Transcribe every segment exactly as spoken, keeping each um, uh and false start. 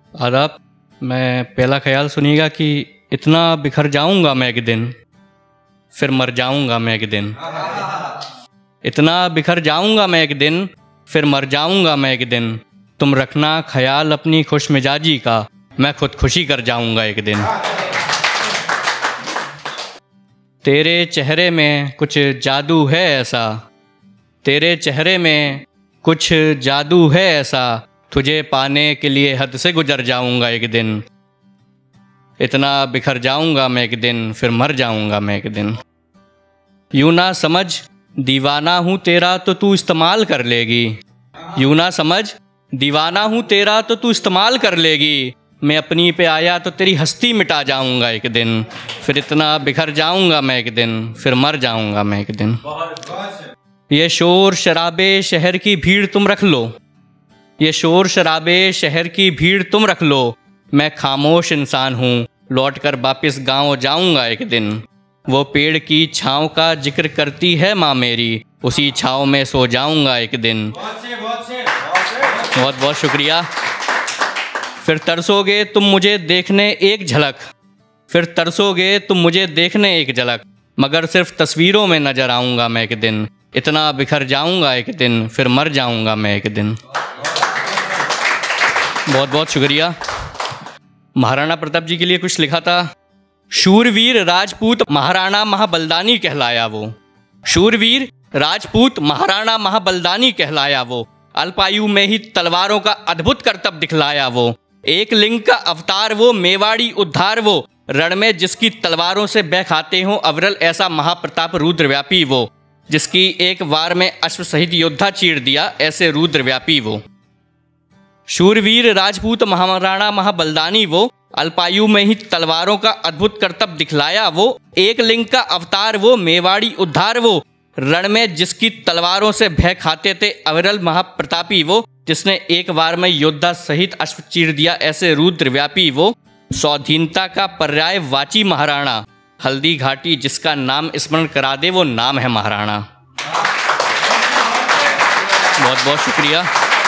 आदाब। मैं पहला ख्याल सुनिएगा कि इतना बिखर जाऊंगा मैं एक दिन, फिर मर जाऊंगा मैं एक दिन। इतना बिखर जाऊंगा मैं एक दिन, फिर मर जाऊंगा मैं एक दिन। तुम रखना ख्याल अपनी खुश मिजाजी का, मैं खुद खुशी कर जाऊंगा एक दिन। तेरे चेहरे में कुछ जादू है ऐसा, तेरे चेहरे में कुछ जादू है ऐसा, तुझे पाने के लिए हद से गुजर जाऊंगा एक दिन। इतना बिखर जाऊंगा मैं एक दिन, फिर मर जाऊंगा मैं एक दिन। यूं ना समझ दीवाना हूँ तेरा तो तू इस्तेमाल कर लेगी, यूं ना समझ दीवाना हूँ तेरा तो तू इस्तेमाल कर लेगी। मैं अपनी पे आया तो तेरी हस्ती मिटा जाऊंगा एक दिन। फिर इतना बिखर जाऊंगा मैं एक दिन, फिर मर जाऊंगा मैं एक दिन। ये शोर शराबे शहर की भीड़ तुम रख लो, ये शोर शराबे शहर की भीड़ तुम रख लो। मैं खामोश इंसान हूँ, लौट कर वापस गाँव जाऊंगा एक दिन। वो पेड़ की छाँव का जिक्र करती है माँ मेरी, उसी छाँव में सो जाऊंगा एक दिन। बहुत बहुत शुक्रिया। फिर तरसोगे तुम मुझे देखने एक झलक, फिर तरसोगे तुम मुझे देखने एक झलक, मगर सिर्फ तस्वीरों में नजर आऊँगा मैं एक दिन। इतना बिखर जाऊँगा एक दिन, फिर मर जाऊँगा मैं एक दिन। बहुत बहुत शुक्रिया। महाराणा प्रताप जी के लिए कुछ लिखा था। शूरवीर राजपूत महाराणा महाबलदानी कहलाया वो, शूरवीर राजपूत महाराणा महाबलदानी कहलाया वो। अल्पायु में ही तलवारों का अद्भुत करतब दिखलाया वो। एक लिंग का अवतार वो, मेवाड़ी उद्धार वो। रण में जिसकी तलवारों से बह खाते हों अविरल ऐसा महाप्रताप रुद्रव्यापी वो। जिसकी एक वार में अश्व सहित योद्धा चीर दिया ऐसे रुद्रव्यापी वो। शूरवीर राजपूत महाराणा महाबलदानी वो। अल्पायु में ही तलवारों का अद्भुत करतब दिखलाया वो। एक लिंग का अवतार वो, मेवाड़ी उद्धार वो। रण में जिसकी तलवारों से भय खाते थे अविरल महाप्रतापी वो। जिसने एक बार में योद्धा सहित अश्व चीर दिया ऐसे रुद्रव्यापी वो। स्वाधीनता का पर्याय वाची महाराणा, हल्दी घाटी जिसका नाम स्मरण करा दे वो नाम है महाराणा। बहुत बहुत शुक्रिया।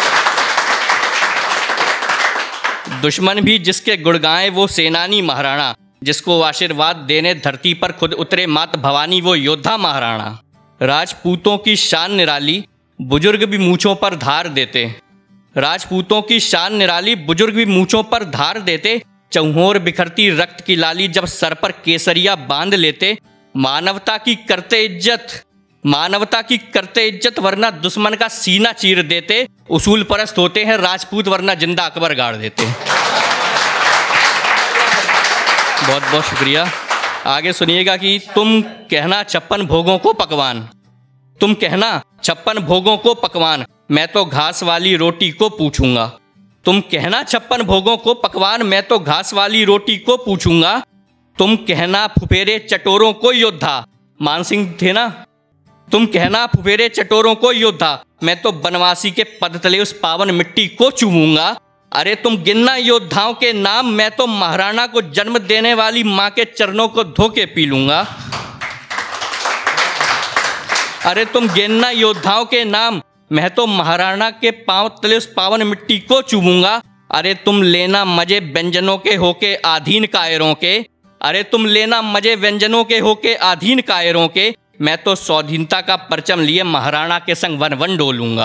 दुश्मन भी जिसके गुण गाए वो सेनानी महाराणा, जिसको आशीर्वाद देने धरती पर खुद उतरे मात भवानी वो योद्धा महाराणा। राजपूतों की शान निराली, बुजुर्ग भी मूंछों पर धार देते। राजपूतों की शान निराली, बुजुर्ग भी मूंछों पर धार देते। चौहोर बिखरती रक्त की लाली जब सर पर केसरिया बांध लेते। मानवता की करते इज्जत, मानवता की करते इज्जत वरना दुश्मन का सीना चीर देते। उसूल परस्त होते हैं राजपूत वरना जिंदा अकबर गाड़ देते। बहुत बहुत शुक्रिया। आगे सुनिएगा कि तुम कहना छप्पन भोगों को पकवान, तुम कहना छप्पन भोगों को पकवान, मैं तो घास वाली रोटी को पूछूंगा। तुम कहना छप्पन भोगों को पकवान, मैं तो घास वाली रोटी को पूछूंगा। तुम कहना फुफेरे चटोरों को योद्धा, मान सिंह थे ना। तुम कहना फुफेरे चटोरों को योद्धा, मैं तो बनवासी के पद तले उस पावन मिट्टी को चूमूंगा। अरे तुम गिनना योद्धाओं के नाम, मैं तो महाराणा को जन्म देने वाली माँ के चरणों को धो के पी लूंगा। अरे तुम गिनना योद्धाओं के नाम, मैं तो महाराणा के पांव तले उस पावन मिट्टी को चूमूंगा। अरे तुम लेना मजे व्यंजनों के होके आधीन कायरों के, अरे तुम लेना मजे व्यंजनों के होके आधीन कायरों के, मैं तो स्वाधीनता का परचम लिए महाराणा के संग वन वन डोलूंगा।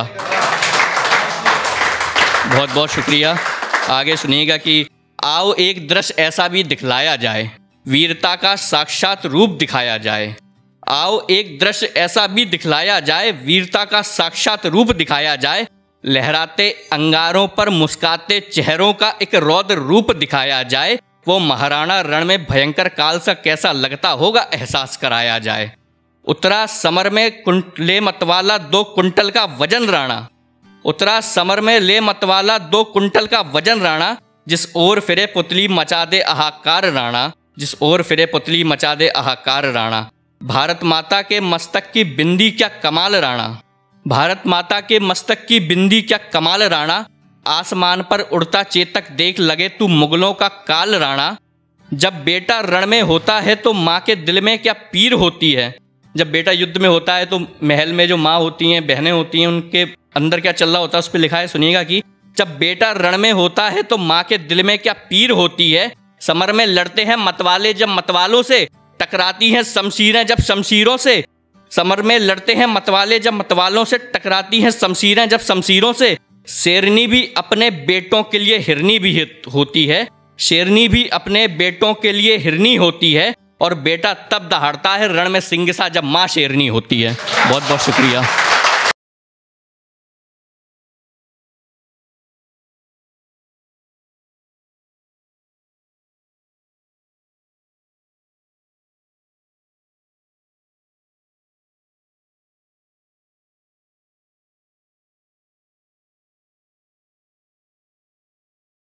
बहुत बहुत शुक्रिया। आगे सुनिएगा कि आओ एक दृश्य ऐसा भी दिखलाया जाए, वीरता का साक्षात रूप दिखाया जाए। आओ एक दृश्य ऐसा भी दिखलाया जाए, वीरता का साक्षात रूप दिखाया जाए। लहराते अंगारों पर मुस्काते चेहरों का एक रौद्र रूप दिखाया जाए। वो महाराणा रण में भयंकर काल सा कैसा लगता होगा एहसास कराया जाए। उतरा समर में कुंट ले मतवाला दो कुंटल का वजन राणा, उतरा समर में ले मतवाला दो कुंटल का वजन राणा। जिस ओर फिरे पुतली मचा दे हाहाकार राणा, जिस ओर फिरे पुतली मचा दे हाहाकार राणा। भारत माता के मस्तक की बिंदी क्या कमाल राणा, भारत माता के मस्तक की बिंदी क्या कमाल राणा। आसमान पर उड़ता चेतक देख लगे तू मुगलों का काल राणा। जब बेटा रण में होता है तो माँ के दिल में क्या पीर होती है। जब बेटा युद्ध में होता है तो महल में जो माँ होती हैं, बहनें होती हैं, उनके अंदर क्या चल रहा होता है उस पर लिखा है। सुनिएगा कि जब बेटा रण में होता है तो माँ के दिल में क्या पीर होती है। समर में लड़ते हैं मतवाले जब मतवालों से, टकराती हैं शमशीरें जब शमशीरों से। समर में लड़ते हैं मतवाले जब मतवालों से, टकराती हैं शमशीरें जब शमशीरों से। शेरनी भी अपने बेटों के लिए हिरनी भी होती है, शेरनी भी अपने बेटों के लिए हिरनी होती है, और बेटा तब दहाड़ता है रण में सिंह सा जब माँ शेरनी होती है। बहुत बहुत शुक्रिया।